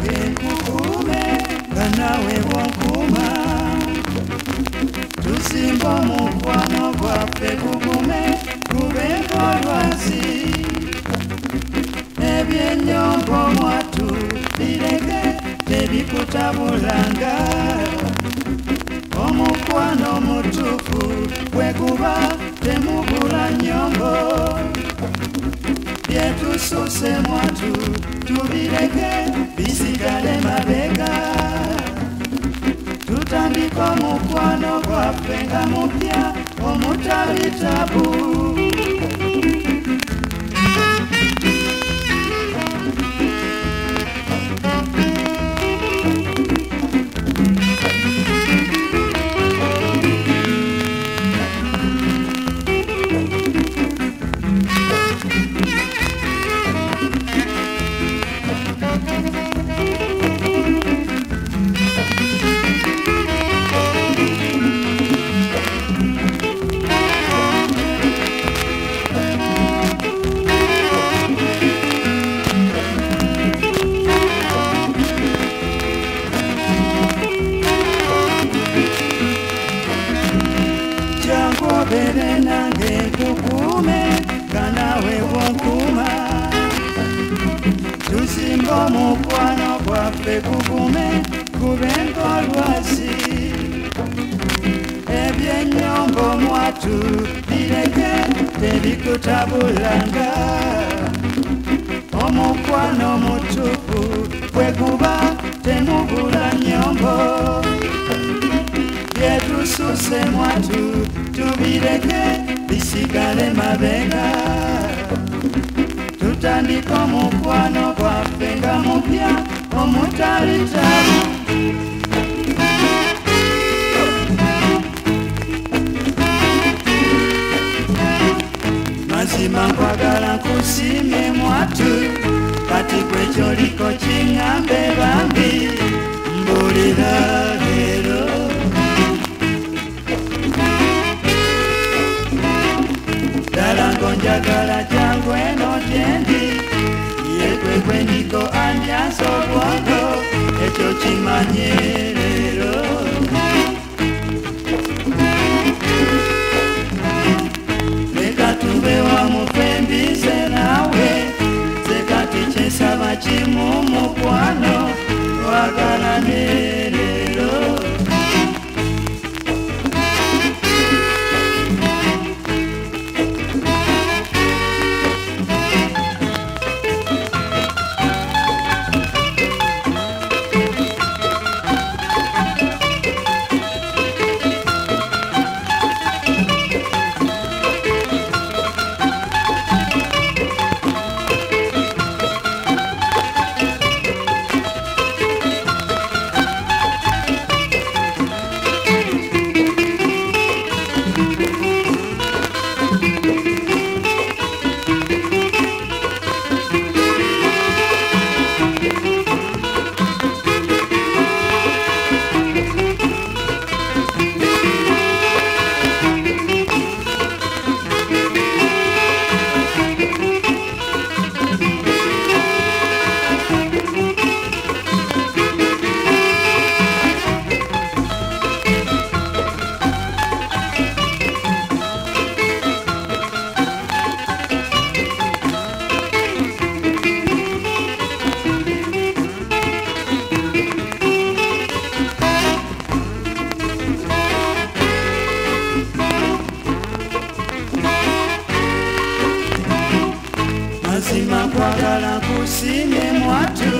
nange nkukuume nga nawe bw'onkuma tusimba omukwano gwaffe gugume gube ng'olwazi ebyennyombo mwatu bireke tebikutabulanga omukwano mutuufu bwe guba temugula nnyombo byetususe mwatu tubireke bisigale mabega tutandika omukwano gwaffe nga mupya omutali tabu omukwano gwaffe gugume gube ng'olwazi ebyennyombo mwatu bireke tebikutabulanga omukwano mutuufu bwe guba temugula nnyombo byetususe mwatu tubireke bisigale mabega tutandika omukwano gwaffe nga mupya omutali tabu mazima nkwagala nkusiimye mwatu kati kwekyoliko kiŋŋambe bambi mbulira leero ddala ngonjagala jangu eno gyendi yekwekwe ndiko anyansa obwongo ekyo kimanye leero leka tube wamu fembize nawe sekati kyensaba kimu mukwano twagalane leero mazima nkwagala nkusiimye mwatu